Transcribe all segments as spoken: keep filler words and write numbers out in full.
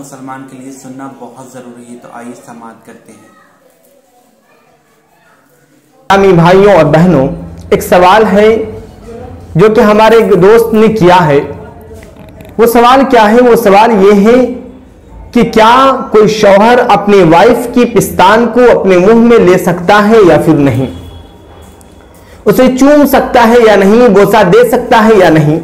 मुसलमान के लिए सुनना बहुत ज़रूरी है। तो आइए समाअत करते हैं। इस्लामी भाइयों और बहनों, एक सवाल है जो कि हमारे एक दोस्त ने किया है। वो सवाल क्या है? वो सवाल ये है कि क्या कोई शौहर अपने वाइफ की पिस्तान को अपने मुंह में ले सकता है या फिर नहीं, उसे चूम सकता है या नहीं, बोसा दे सकता है या नहीं।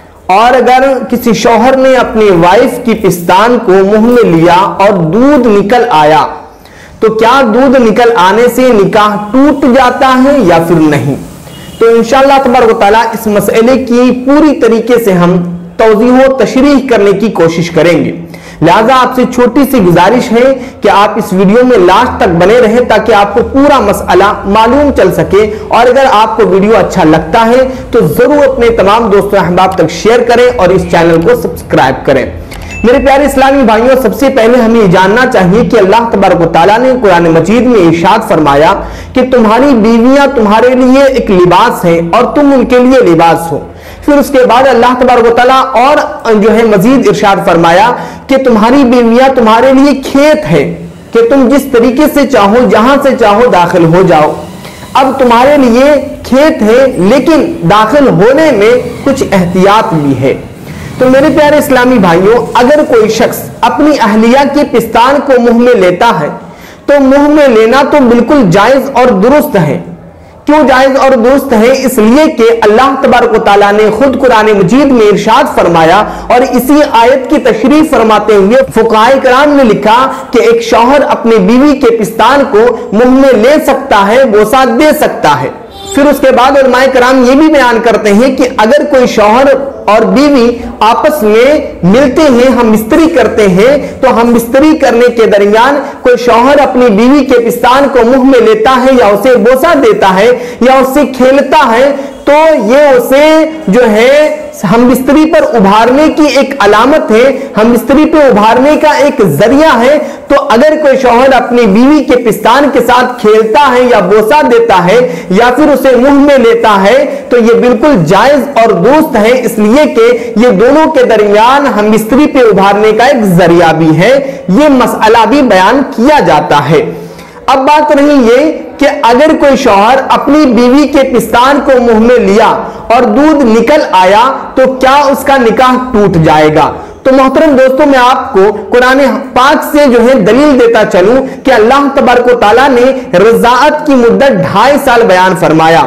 और अगर किसी शौहर ने अपनी वाइफ की पिस्तान को मुंह में लिया और दूध निकल आया, तो क्या दूध निकल आने से निकाह टूट जाता है या फिर नहीं? तो इंशाअल्लाह तबारक व तआला इस मसले की पूरी तरीके से हम तौज़ीह व तशरीह करने की कोशिश करेंगे। लिहाजा आपसे छोटी सी गुजारिश है कि आप इस वीडियो में लास्ट तक बने रहें ताकि आपको पूरा मसला मालूम चल सके। और अगर आपको वीडियो अच्छा लगता है तो जरूर अपने तमाम दोस्तों अहबाब तक शेयर करें और इस चैनल को सब्सक्राइब करें। मेरे प्यारे इस्लामी भाइयों, सबसे पहले हमें ये जानना चाहिए कि अल्लाह तबारक व तआला ने कुरान मजीद में इरशाद फरमाया कि तुम्हारी बीवियां तुम्हारे लिए एक लिबास है और तुम उनके लिए लिबास हो। फिर उसके बाद अल्लाह तबारक व तआला और जो है मजीद इरशाद फरमाया कि तुम्हारी बीवियां तुम्हारे लिए खेत है कि तुम जिस तरीके से चाहो जहां से चाहो दाखिल हो जाओ। अब तुम्हारे लिए खेत है लेकिन दाखिल होने में कुछ एहतियात भी है। तो मेरे प्यारे इस्लामी भाइयों, अगर कोई शख्स अपनी अहलिया की पिस्तान को मुंह में लेता है तो मुंह में लेना तो बिल्कुल जायज और दुरुस्त है। क्यों जायज और दुरुस्त है? इसलिए कि अल्लाह तबारक व तआला ने खुद कुरान मजीद में इरशाद फरमाया और इसी आयत की तशरीह फरमाते हुए फुकाए कराम ने लिखा कि एक शौहर अपनी बीवी के पिस्तान को मुंह में ले सकता है, बोसा दे सकता है। फिर उसके बाद उलमाए कराम ये भी बयान करते हैं कि अगर कोई शौहर और बीवी आपस में मिलते हैं, हम मिस्त्री करते हैं, तो हम मिस्त्री करने के दरमियान कोई शौहर अपनी बीवी के पिस्तान को मुंह में लेता है या उसे बोसा देता है या उससे खेलता है, तो ये उसे जो है हम मिस्त्री पर उभारने की एक अलामत है, हम मिस्त्री पे उभारने का एक जरिया है। तो अगर कोई शौहर अपनी बीवी के पिस्तान के साथ खेलता है या बोसा देता है या फिर उसे मुंह में लेता है तो ये बिल्कुल जायज और दुरुस्त है, इसलिए कि ये दोनों के दरमियान हम मिस्त्री पे उभारने का एक जरिया भी है। ये मसला भी बयान किया जाता है। अब बात रही ये कि अगर कोई शौहर अपनी बीवी के पिस्तान को मुंह में लिया और दूध निकल आया तो क्या उसका निकाह टूट जाएगा? तो मोहतरम दोस्तों, मैं आपको कुरान पाक से जो है दलील देता चलूं कि अल्लाह तबारक व तआला ने रज़ाअत की मुद्दत ढाई साल बयान फरमाया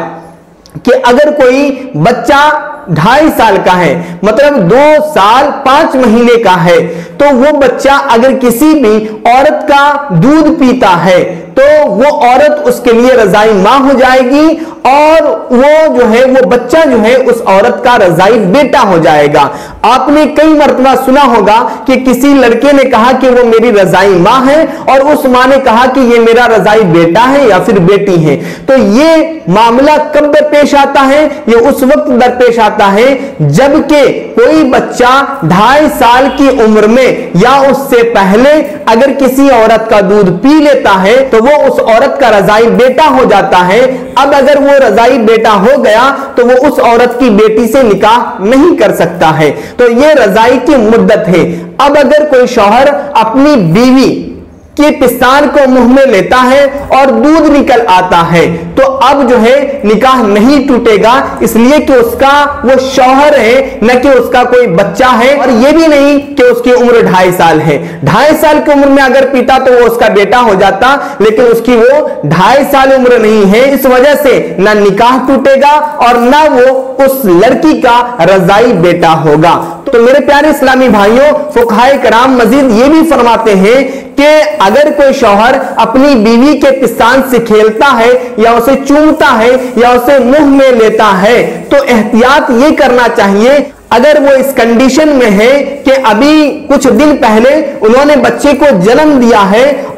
कि अगर कोई बच्चा ढाई साल का है, मतलब दो साल पांच महीने का है, तो वो बच्चा अगर किसी भी औरत का दूध पीता है तो वो औरत उसके लिए रजाई मां हो जाएगी और वो जो है वो बच्चा जो है उस औरत का रजाई बेटा हो जाएगा। आपने कई मर्तबा सुना होगा कि किसी लड़के ने कहा कि वो मेरी रजाई मां है और उस मां ने कहा कि ये मेरा रजाई बेटा है या फिर बेटी है। तो ये मामला कब दरपेश आता है? ये उस वक्त दरपेश आता है जबकि कोई बच्चा ढाई साल की उम्र में या उससे पहले अगर किसी औरत का दूध पी लेता है तो वो उस औरत का रजाई बेटा हो जाता है। अब अगर वो रजाई बेटा हो गया तो वो उस औरत की बेटी से निकाह नहीं कर सकता है। तो ये रजाई की मुद्दत है। अब अगर कोई शौहर अपनी बीवी कि पिस्तान को मुंह में लेता है और दूध निकल आता है तो अब जो है निकाह नहीं टूटेगा, इसलिए कि उसका वो शौहर है, न कि उसका कोई बच्चा है। और ये भी नहीं कि उसकी उम्र ढाई साल है। ढाई साल की उम्र में अगर पीता तो वो उसका बेटा हो जाता, लेकिन उसकी वो ढाई साल उम्र नहीं है, इस वजह से ना निकाह टूटेगा और ना वो उस लड़की का रजाई बेटा होगा। तो मेरे प्यारे इस्लामी भाइयों, फुक़हाए कराम मजीद ये भी फरमाते हैं कि अगर कोई शौहर अपनी बीवी के पिस्तान से खेलता है या उसे चूमता है या उसे मुंह में लेता है तो एहतियात ये करना चाहिए, अगर वो इस कंडीशन में है कि अभी कुछ दिन पहले उन्होंने बच्चे को जन्म दिया है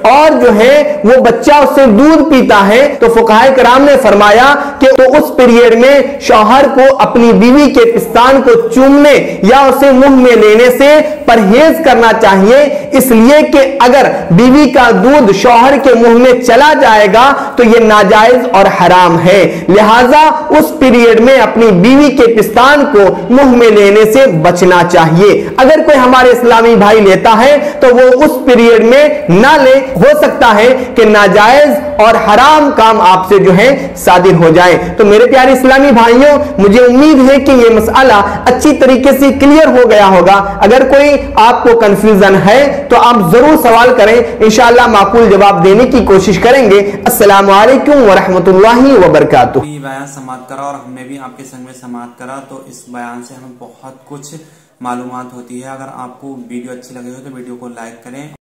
اور جو ہے وہ بچہ اس سے دودھ پیتا ہے تو فقہائے کرام نے فرمایا کہ تو اس پیریڈ میں شوہر کو اپنی بیوی کے پستان کو چومنے یا اسے منہ میں لینے سے پرہیز کرنا چاہیے، اس لیے کہ اگر بیوی کا دودھ شوہر کے منہ میں چلا جائے گا تو یہ ناجائز اور حرام ہے، لہذا اس پیریڈ میں اپنی بیوی کے پستان کو منہ میں لینے سے بچنا چاہیے۔ اگر کوئی ہمارے اسلامی بھائی لیتا ہے تو وہ اس پیریڈ میں نہ لے، ہو سکتا ہے کہ ناجائز اور حرام کام آپ سے جو ہے صادر ہو جائے۔ تو میرے پیارے اسلامی بھائیوں، مجھے امید ہے کہ یہ مسئلہ اچھی طریقے سے کلیئر ہو گیا ہوگا۔ اگر کوئی آپ کو کنفیوژن ہے تو آپ ضرور سوال کریں، انشاءاللہ معقول جواب دینے کی کوشش کریں گے۔ السلام علیکم ورحمۃ اللہ وبرکاتہ۔ یہ بیان سماعت کرا اور ہم نے بھی آپ کے سنگ میں سماعت کرا، تو اس بیان سے ہمیں بہت کچھ معلومات ہوتی ہے۔ اگر آپ کو ویڈیو اچھی لگے ہو تو ویڈیو کو لائک کریں۔